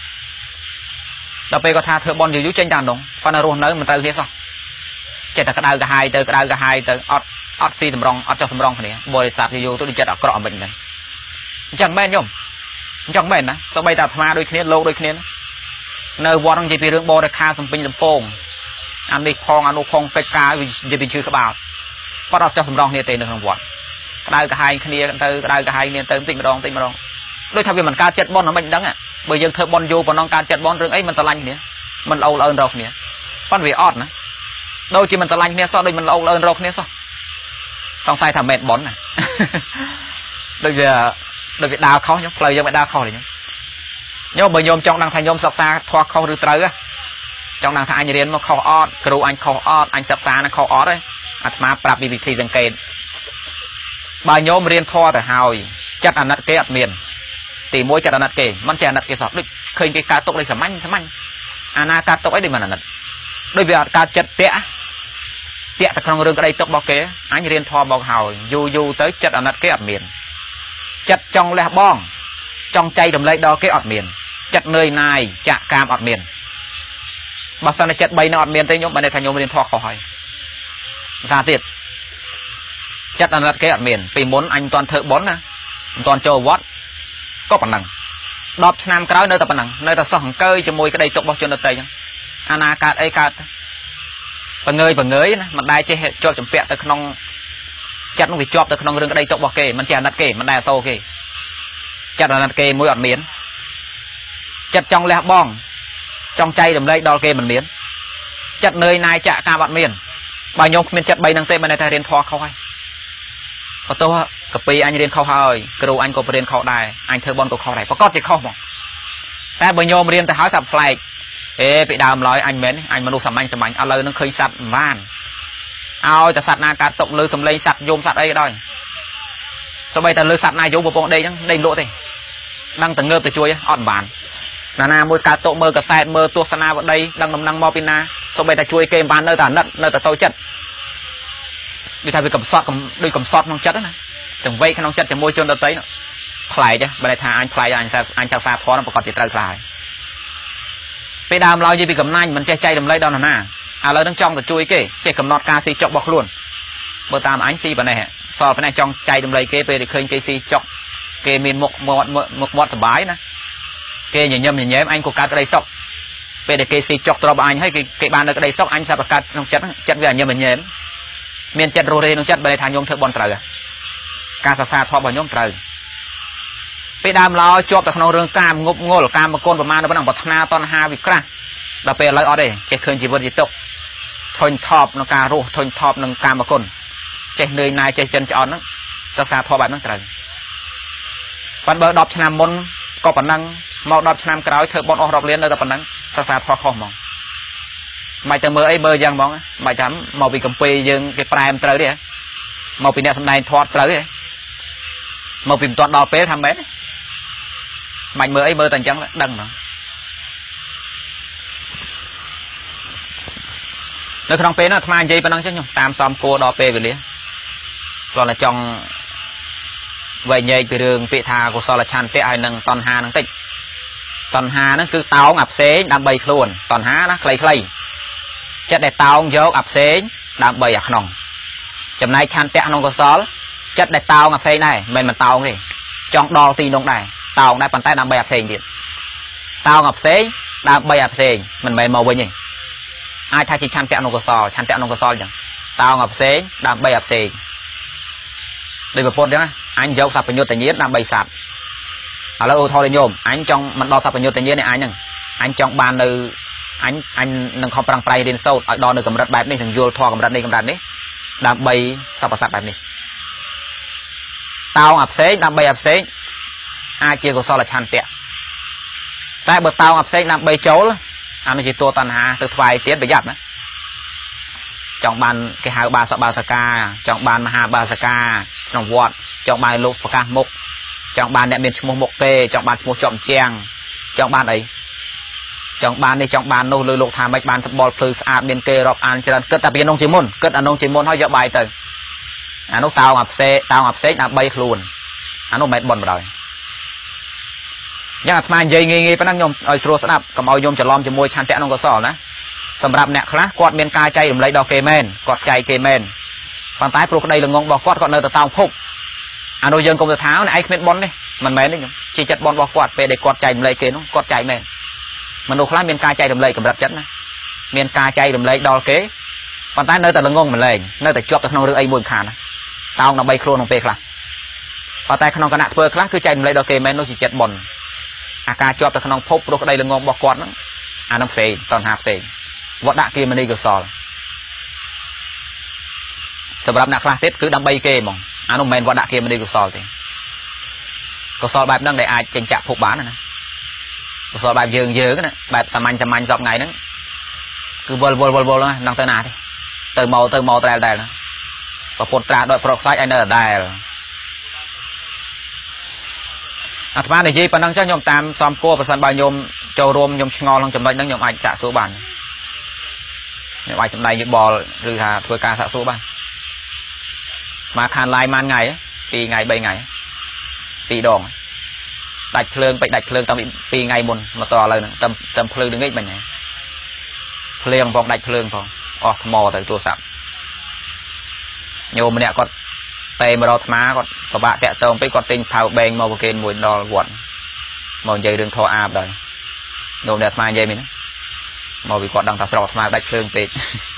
ដល់ពេលគាត់ថាធ្វើបនយូរយូរចេញតាមនោះប៉ុន្តែរស់នៅមិនត្រូវគ្នាសោះចិត្តតែក្តៅកាហាយទៅក្តៅកាហាយទៅអត់អត់ស៊ីតម្រង់អត់ចុះតម្រង់គ្នាបរិស័ទយូរទៅចិត្តអាក្រក់មិនហ្នឹងអញ្ចឹងមែនខ្ញុំអញ្ចឹងមែនណាសូម្បីតែអាត្មាដូចគ្នាលោកដូចគ្នានៅវត្តហ្នឹងនិយាយពីរឿងបរិខាសំពេញសំពងអានេះផងអានោះផងកិច្ចការនិយាយពីឈឺក្បាលប៉ុន្តែអត់ចុះតម្រង់គ្នាទេនៅក្នុងវត្តក្តៅកាហាយគ្នាទៅក្តៅកាហាយគ្នាទៅតិចម្ដងតិចម្ដងដូចថាវាមិនកើតចិត្តបនមិនដឹងបើយើងធ្វើបនយូរប៉ុណ្ណឹងកើតចិត្តបនរឿងអីមិនស្រឡាញ់គ្នាមិនល្អល្អើនរកគ្នាប៉ុន្តែវាអត់ណាដូចជាមិនស្រឡាញ់គ្នាសោះដូចមិនល្អល្អើនរកគ្នាសោះសង្ស័យថាមែនបនណាដូចវាដូចវាដើរខុសខ្ញុំផ្លូវយើងមិនដើរខុសទេខ្ញុំញោមបើញោមចង់ដឹងថាញោមសិក្សាធម៌ខុសឬត្រូវ trong đang thay riêng mà khâu ọt kêu anh khâu ọt anh sắp xa nó khâu ọt đấy anh mà prap bị thi dần kề bà nhôm riêng thoa tại hào chặt anh nát kế ạt miền thì mỗi chặt anh nát kếมันchặt nát kế sọt đứt khơi cái cá tốc đây sầm manh sầm manh anh na cá tốc ấy đi mà nát đôi việc cá chặt tẻ tẻ tại trong rừng cái đây tốc bao kế anh riêng thoa bao hào du du tới chặt anh nát kế ạt miền chặt trong lẹ bong trong chay đầm lấy đo cái ọt miền chặt nơi này chạ cam ọt miền bà sao này chặt bay nó ọt miền tới nhóm bạn này thành nhóm riêng thoa khỏi ra tiệt chặt anh là cái ọt miền vì muốn anh toàn thợ bón nè toàn châu vót có bản năng đọp nam cái nơi tập bản năng nơi ta sòng cơi cho môi cái đây tục bao chân đất tây ana cát ấy cát và người và người mà đai chơi cho chấm pẹt tới không chặt nó bị chọp tới không rừng cái đây tục bao kề mình chặt nát kề mình đai sâu kề chặt nát kề môi ọt miền chặt trong lẹ bong trong chay đầm lấy đo kề mình miền chặt nơi này chạ cam ọt miền bao nhiêu miền chặt bay năng tây bên này ta riêng thoa không hay có tôi cặp pi anh riêng khâu hơi kêu anh có riêng khâu đài anh thơ bon có khâu này có có thì khâu màแต่bây giờ riêng ta hỏi sập lại ê bị đào nói anh mến anh mà nuôi sầm anh sầm anh ao lời nó khơi sạch van ao ta sạch na cá tụng lư cầm lấy sạch zoom sạch đây rồi sau bây ta lư sạch này zoom một đây nhá đây lộ thì đang từng ngơ từ chuối ọt bàn là na môi cá tụng mơ cả sai mơ tua sana vào đây đang nằm năng mò pina sau bây ta chuối kèm bàn nơi ta nđất nơi ta tôi chật đi thay vì cầm sọt cầm đi cầm sọt nông chất đó này từng vây cái nông chất cho môi trường đâu tới nó phải chứ bên này thà anh phải anh sao anh sao xa phó nó còn chỉ trời lại bây đàm lo gì bị cầm nanh mình che chay đầm lấy đâu nè à lời đang trong là chui kì che cầm nọt ca si chọc bọc luôn bữa tam anh si bên này so bên này trong chay đầm lấy kê về để khơi kê si chọc kê miền một một một một một bái nè kê nhảy nhầm nhảy nhém anh của cá cái đây sọc về để kê si chọc tao anh hay cái cái bàn ở cái đây sọc anh sao bạc cá nông chất chất về nhầm nhầm nhém miền chặt rô rê nông chất bên thành nhôm thợ bòn trời ca sa sa thoa vào nhôm trờiไปดามเราจบแต่ขนมเรื่องการงบงอการมาโกนประมาณนั้นบัตรนาตอนห้าวิกรันเราไปอะไรเอาได้เจ็ดคืนจีบจิตตกทนทอบนการรู้ทนทอบนการมาโกนเจ็ดเนยนายเจ็ดจันจะอ่อนนั้นศึกษาทอแบบนั้นตรึงปันเบอร์ดอกชนามมนก็ปันนังมองดอกชนามกระไรเธอบอลออกดอกเลี้ยนเลยแต่ปันนังศึกษาทอข้อมองไม่แต่เมื่อไอ้เบอร์ยังมองไม่จำมองไปกัมปียังไปปลายมันตรึงดิมองไปเนี่ยสำนักทอดตรึงดิมองไปตอนดอกเป๊ะทำเม็ดmạnh mơ ấy mơ tần trắng đằng mà nơi trong pé nó tham dây bên năng chứ nhung tam xóm cô đo pé về liền còn là trong vậy nhảy từ đường bị thà của so là chăn pé ai nâng toàn hà nâng tịnh toàn hà nó cứ táo ngập xế đam bay luôn toàn há nó clay clay chất để táo dấu ập xế đam bay ạc nòng chấm này chăn pé nông có xó chất để táo ngập xế này mình mình táo gì trong đo ti nông này taoได้ปันใต้ดำใบอับเซงดิตาวงับเซงดำใบอับเซงมันไม่มาวันนี้ไอ้ท่าชิชันแตะนงกสอชันแตะนงกสออย่างตาวงับเซงดำใบอับเซงได้แบบพอดใช่ไหมอันยกสับประโยชน์แต่เนี้ยดำใบสับเอาแล้วโอ้ทอเลยโยมอันจองมันดอสับประโยชน์แต่เนี้ยเนี่ยอันหนึ่งอันจองบานเลยอันอันหนึ่งเขาปรังไปเรียนโซ่ดอหนึ่งกับรัดแบบนี้ถึงโยทอกับรัดนี้กับรัดนี้ดำใบสับประสาทแบบนี้ตาวงับเซงดำใบอับเซงai chia của so là chăn tẹt tại bờ tàu ngập xanh làm bầy chấu đó anh chỉ tua toàn hà từ vài tiết bị giặt đấy trong bàn cái hai ba sợ ba sa ca trong bàn hà ba sa ca trong vọt trong bàn lục ca mục trong bàn đẹp miền một mục tê trong bàn một chọn chèn trong bàn ấy trong bàn đi trong bàn nô lư lục thà mấy bàn ball từ a miền kê rọc an cho nên cất tập viên nông chỉ môn cất anh nông chỉ môn hỏi dạo bài từ anh nông tàu ngập xe tàu ngập xe làm bay luôn anh nông mệt bồn rồiยังมาเยี่ยงเงี้ยไปนั่งยมเอาสุรสนับกับเอายมจะล้อมจะมวยชันแตะนงกสอนะสำหรับเนี่ยคลาสกอดเมียนกาใจผมเลยดอกเกเมนกอดใจเกเมนตอนท้ายปลุกได้หลงงบอกกอดกอดเนอร์ตาวพุกอ่ะโดยยังกลมตะเท้าเนี่ยไอ้เม็ดบอลนี่มันแม่นี่ยมจีจัดบอลบอกกอดไปได้กอดใจผมเลยเกน้องกอดใจแม่มันดูคลาสเมียนกาใจผมเลยกับรับจัดนะเมียนกาใจผมเลยดอกเกตอนท้ายเนอร์แต่หลงงมันเลยเนอร์แต่จบแต่ขนมเรือไอ้บุญขานะตาวน้ำใบโครนลงไปคลาตอนท้ายขนมกระหนักเพื่อคลาสคือใจผมเลยดอกเกเมนน้องจีจัดบอลอาการจอบแต่ขนมพบโรคใดละงงบอกก่อนนั้นอันน้ำเสยตอนหาเสยวัดด่าเกมันนี่ก็สอนสำหรับนักล่าเทปคือดำใบเกมองอันนั้นเป็นวัดด่าเกมันนี่ก็สอนเลยก็สอนแบบนั้นได้อาจจะจับพวกบ้านนะก็สอนแบบเยืองเยืองนะแบบสมัญสมัญจอบไงนั้น cứ vol vol vol vol năng tới nào đi từ màu từ màu đài đài và một trà đội proxy anh ở đài à thằng này gì phần năng cho nhom tam xóm cô và sân bài nhom châu rôm nhom ngon trong đấy năng nhom anh trả số bàn nhom anh trong này như bò rư hà thôi ca trả số bàn mà khan lai man ngàyปีngày bảy ngàyปีดองดัดเพลิงไปดัดเพลิงตอนปีไงมุนมาต่อเลยนะตำตำเพลิงดึงเงี้ยมันไงเพลิงพองดัดเพลิงพองออกมอแต่ตัวสับโยมเนี่ยก็เตะมาเราธรรมะก็กระบะแตะเติมไปก็ติงเผาเบงมาโปเกนมวยดอลวนมองใจเรื่องทออาบเลยโยมเนี่ยธรรมะใจมั้ยนะมองวิเคราะห์ดังตาสลอดธรรมะดัดเพลิงไป